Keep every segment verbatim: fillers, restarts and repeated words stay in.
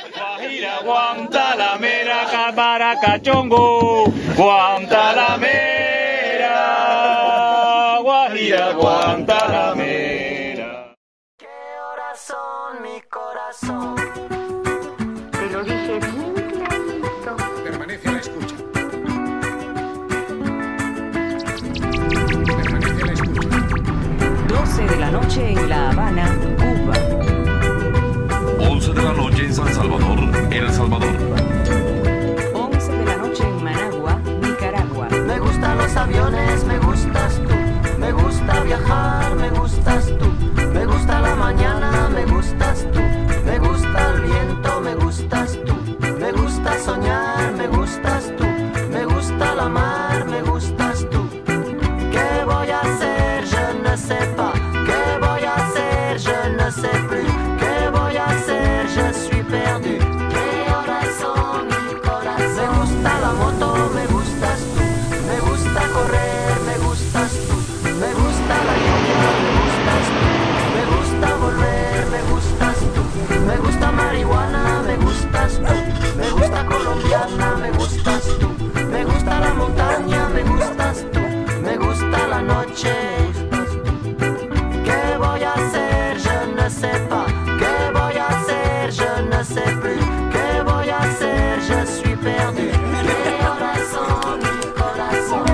Guajira, Guantanamera, Camaracachongo, Guantanamera, Guajira, Guantanamera. ¿Qué horas son, mi corazón? Te lo dije bien clarito. Permanece a la escucha. Permanece a la escucha. doce de la noche en La Habana, Cuba. once de la noche en San Salvador, El Salvador. once de la noche en Managua, Nicaragua. Me gustan los aviones, me gustas tú. Me gusta viajar, me gustas tú. Me gusta la mañana, me gustas tú. Me gusta el viento, me gustas tú. Me gusta soñar, me gustas tú. Me gusta la mar, me gustas tú. ¿Qué voy a hacer? Je ne sais pas. ¿Qué voy a hacer? Je ne sais plus. ¿Qué voy a hacer? Je suis perdu. ¿Qué horas son, mi corazón? Me gusta la moto, me gustas tú. Me gusta correr, me gustas tú. Me gusta la lluvia, me gustas tú. Me gusta volver, me gustas tú. Me gusta marihuana, me gustas tú. Me gusta colombiana, me gustas tú. Me gusta la montaña, me gustas tú. Me gusta la noche. ¿Qué voy a hacer? Je ne sais pas. ¿Qué voy a hacer? Je ne sais plus. ¿Qué voy a hacer? Je suis perdu. ¿Qué horas son, mi corazón?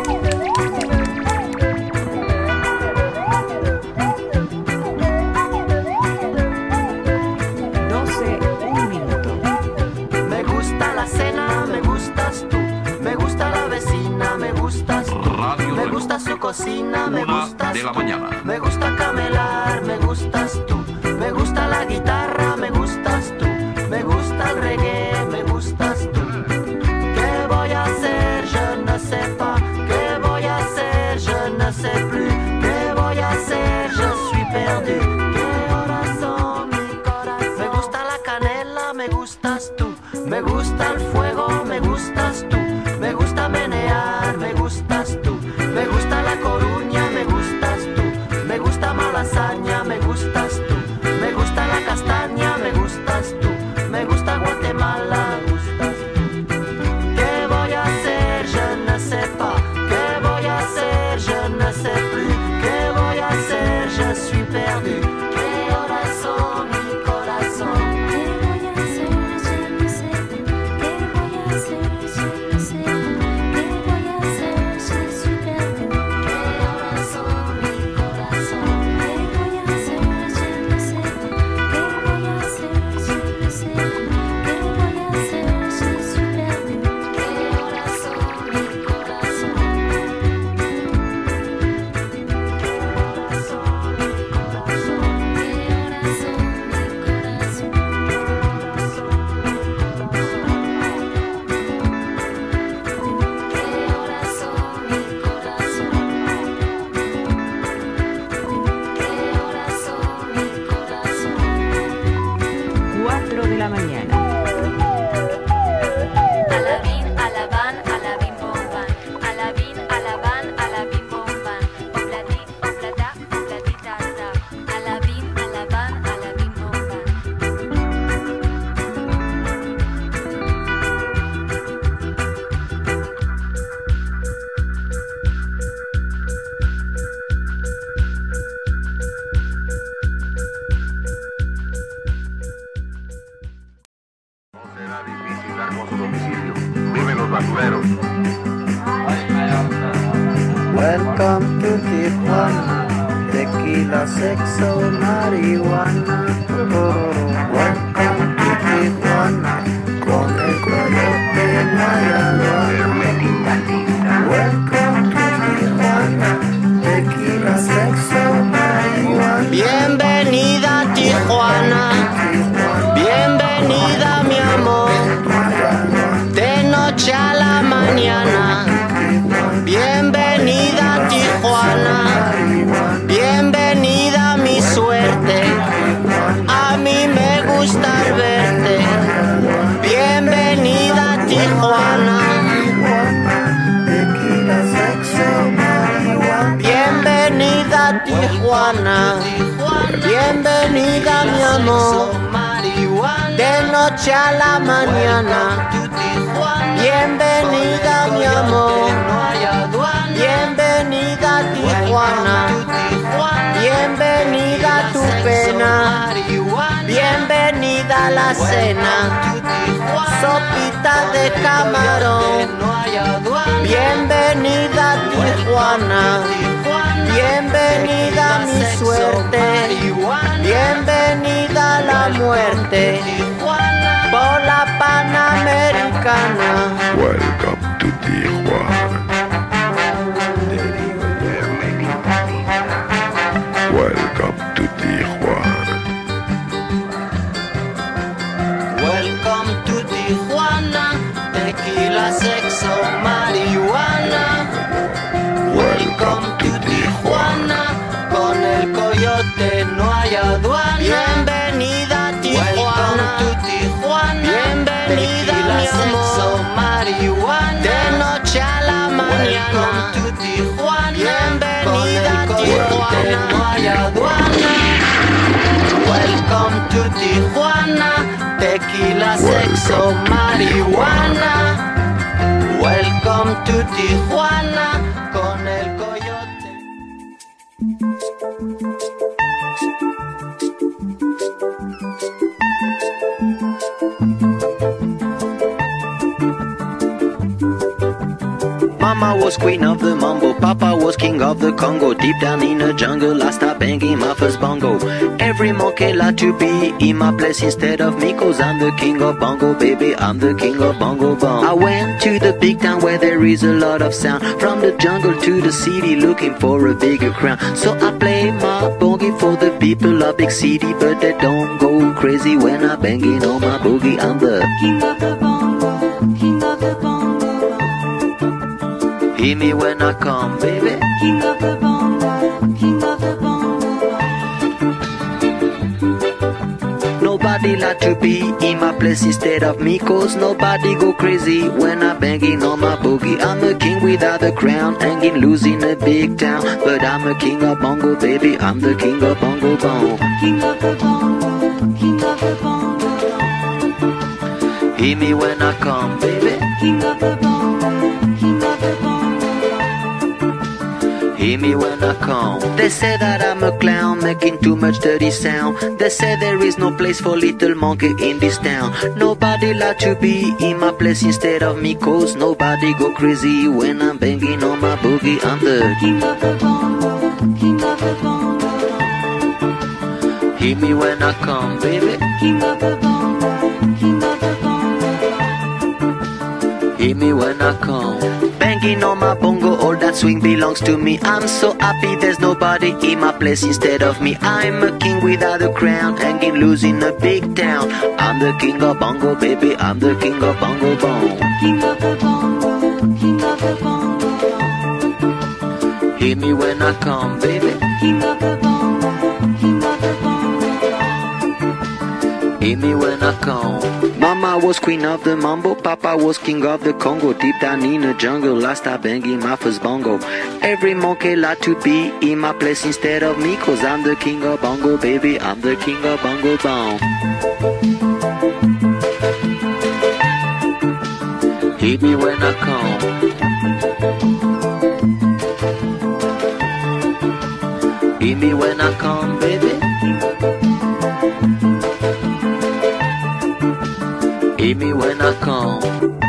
doce, un minuto. Me gusta la cena, me gustas tú. Me gusta la vecina, me gustas tú. Radio Me Reloj. gusta su cocina, me Una gustas de la tú. mañana. Me gusta camelar, me gustas tú. Me gusta la guitarra, me gustas tú. Me gusta el reggae, me gustas tú. ¿Qué voy a hacer? Je ne sais pas. ¿Qué voy a hacer? Je ne sais plus. ¿Qué voy a hacer? Je suis perdu. ¿Qué horas son, mi corazón? Me gusta la canela, me gustas tú. Me gusta el fuego, me gustas tú. Me gusta menear, me gustas tú. Me gusta la coruña, me gustas tú. Me gusta malasaña, me gustas tú. Me gusta la castaña, me gustas tú. Me gusta Guatemala, me gustas tú. ¿Qué voy a hacer? Je ne sais pas. ¿Qué voy a hacer? Je ne sais plus. ¿Qué voy a hacer? Je suis perdu. ¿Qué horas son, mi corazón? ¿Qué voy a hacer? Yo no sé. ¿Qué voy a hacer? Yo no sé. ¿Qué voy a hacer? Yo soy perdido. ¿Qué horas son, mi corazón? ¿Qué voy a hacer? Yo no sé. ¿Qué voy a hacer? Yo no sé. ¿Qué voy a hacer? Yo soy perdido. ¿Qué horas son, mi corazón? ¿Qué horas son, mi corazón? ¿Qué horas son, mi corazón? ¿Qué horas son, mi corazón? ¿Qué horas son, mi corazón? cuatro de la mañana. Alabín, alabán, alabín, bomban. Alabín, alabán, alabín, bomban. Obladí, obladá, obladita, da. Alabín, alabán, alabín, bomban. No será difícil dar con su domicilio. Viven los basureros. Welcome to Tijuana, tequila, sexo, marihuana. Welcome to Tijuana, con el coyote no hay agua. Welcome to Tijuana, tequila, sexo, marihuana. Bienvenida a Tijuana, bienvenida mi amor, de noche a la mañana. Bienvenida a Tijuana, bienvenida mi suerte, a mí me gusta verte. Bienvenida a Tijuana, bienvenida a Tijuana, bienvenida mi amor, de noche a la mañana. Bienvenida mi amor, bienvenida a Tijuana, bienvenida a tu pena, bienvenida a la cena, sopita de camarón, bienvenida a Tijuana, bienvenida a mi suerte, bienvenida a la muerte, por la Panamericana. Welcome to Tijuana. Welcome to Tijuana. Welcome to Tijuana. Tequila, sexo, marihuana. Welcome to Tijuana. Con el coyote no hay aduana. Bienvenida a Tijuana. Welcome to Tijuana. Bienvenida mi amor. Marihuana. De noche a la mañana. Welcome to Tijuana. Bienvenida a Tijuana. No hay aduana. Welcome to Tijuana. Tequila, sexo, marihuana. Welcome to Tijuana. Con el coyote. Mama was queen of the mambo, Papa was king of the Congo. Deep down in the jungle, I started banging my first bongo. Every monkey like to be in my place instead of me, cause I'm the king of bongo, baby, I'm the king of bongo bong. I went to the big town where there is a lot of sound, from the jungle to the city looking for a bigger crown. So I play my boogie for the people of big city, but they don't go crazy when I banging on my boogie. I'm the King of the bongo, king of the bongo. hear me when I come, baby. King of the bongo, king of the bongo. Nobody like to be in my place instead of me, cause nobody go crazy when I'm banging on my boogie. I'm a king without a crown, hanging loose in a big town, but I'm a king of bongo, baby, I'm the king of bongo bong. King of the bongo, king of the bongo. Hear me when I come, baby. King of the bongo, king of the bongo. Hear me when I come. They say that I'm a clown, making too much dirty sound. They say there is no place for little monkey in this town. Nobody like to be in my place instead of me, cause nobody go crazy when I'm banging on my boogie. I'm the King of the bongo, king of the bongo. Hear me when I come, baby. King of the bongo, king of the bongo. Hear me when I come. Banging on my bongo, all that swing belongs to me. I'm so happy there's nobody in my place instead of me. I'm a king without a crown, hanging loose in a big town. I'm the king of bongo, baby, I'm the king of bongo bong. King of the bongo, king of the bongo. Hear me when I come, baby. King of the bongo, king of the bongo. Hear me when I come. Mama was queen of the mambo, Papa was king of the Congo. Deep down in the jungle, I started banging my first bongo. Every monkey like to be in my place instead of me, cause I'm the king of bongo, baby, I'm the king of bongo bong. Hear me when I come. Hear me when I come, baby. Hear me when I come.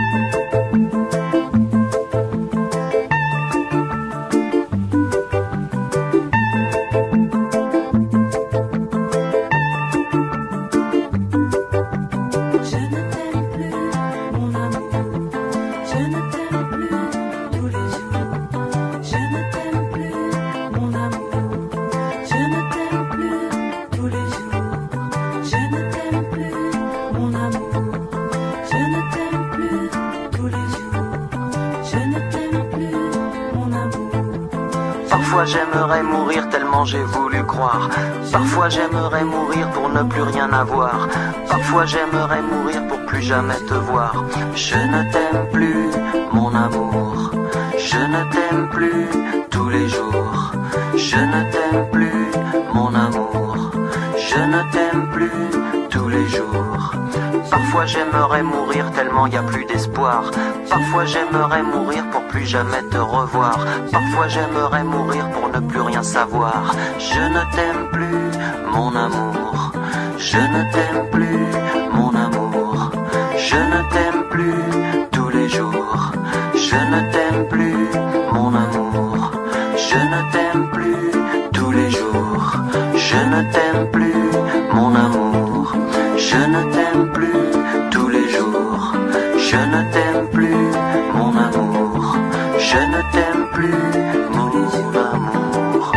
Je ne t'aime plus, mon amour. Je ne t'aime plus tous les jours. Je ne t'aime plus, mon amour. Je ne t'aime plus tous les jours. Je ne t'aime plus, mon amour. Je ne t'aime plus tous les jours. Je ne t'aime plus, mon amour. Parfois j'aimerais mourir tellement j'ai voulu croire. Parfois j'aimerais mourir pour ne plus rien avoir. Parfois j'aimerais mourir pour plus jamais te voir. Je ne t'aime plus, mon amour. Je ne t'aime plus tous les jours. Je ne t'aime plus, mon amour. Je ne t'aime plus tous les jours. Parfois Parfois j'aimerais mourir tellement y a plus d'espoir. Parfois j'aimerais mourir pour plus jamais te revoir. Parfois j'aimerais mourir pour ne plus rien savoir. Je ne t'aime plus, mon amour. Je ne t'aime plus, mon amour. Je ne t'aime plus tous les jours. Je ne t'aime plus, mon amour. Je ne t'aime plus tous les jours. Je ne t'aime plus, mon amour. Je ne t'aime plus tous les jours. Je ne t'aime plus, mon amour. Je ne t'aime plus, mon amour.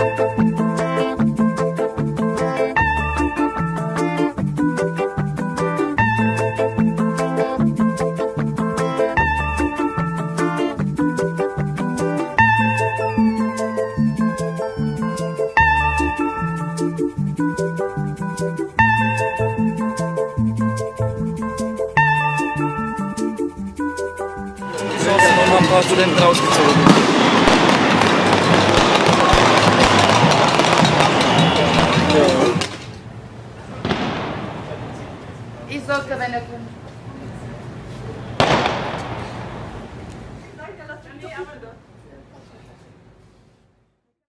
Mám pár student trausky celou dobu. Isolke, wenn er kommt.